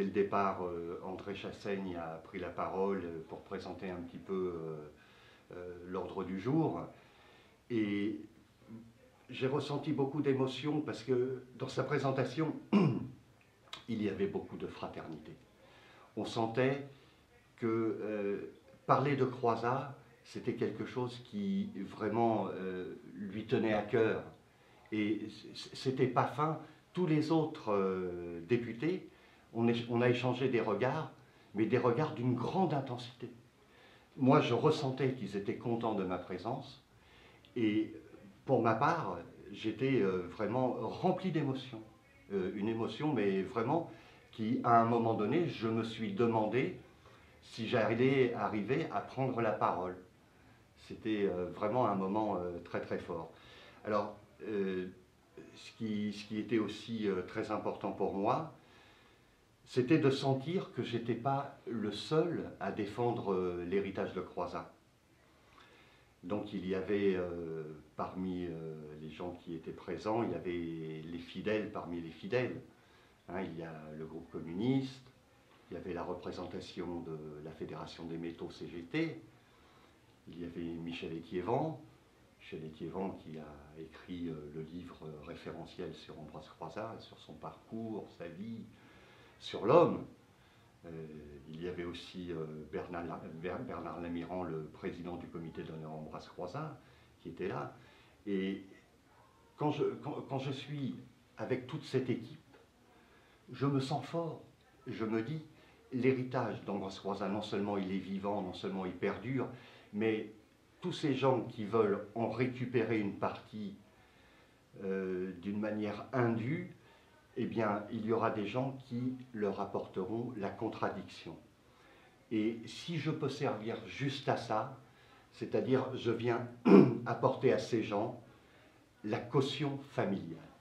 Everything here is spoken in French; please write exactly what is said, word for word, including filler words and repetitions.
dès le départ, euh, André Chassaigne a pris la parole pour présenter un petit peu euh, euh, l'ordre du jour. Et j'ai ressenti beaucoup d'émotion parce que dans sa présentation, il y avait beaucoup de fraternité. On sentait que euh, parler de Croizat, c'était quelque chose qui vraiment euh, lui tenait à cœur. Et c'était pas fin. Tous les autres euh, députés, on, est, on a échangé des regards, mais des regards d'une grande intensité. Moi, je ressentais qu'ils étaient contents de ma présence. Et pour ma part, j'étais euh, vraiment rempli d'émotion. Euh, une émotion, mais vraiment, qui, à un moment donné, je me suis demandé si j'allais arriver à prendre la parole. C'était euh, vraiment un moment euh, très très fort. Alors, euh, ce, qui, ce qui était aussi euh, très important pour moi, c'était de sentir que je n'étais pas le seul à défendre euh, l'héritage de Croizat. Donc il y avait euh, parmi euh, les gens qui étaient présents, il y avait les fidèles parmi les fidèles. Hein, il y a le groupe communiste, il y avait la représentation de la Fédération des métaux C G T, il y avait Michel Étiévant, Michel Étiévant qui a écrit euh, le livre référentiel sur Ambroise Croizat, sur son parcours, sa vie, sur l'homme. Euh, il y avait aussi euh, Bernard, Bernard Lamirand, le président du comité d'honneur Ambroise Croizat, qui était là. Et quand je, quand, quand je suis avec toute cette équipe, je me sens fort. Je me dis, l'héritage d'Ambroise Croizat, non seulement il est vivant, non seulement il perdure, mais tous ces gens qui veulent en récupérer une partie euh, d'une manière indue, eh bien, il y aura des gens qui leur apporteront la contradiction. Et si je peux servir juste à ça, c'est-à-dire je viens apporter à ces gens la caution familiale.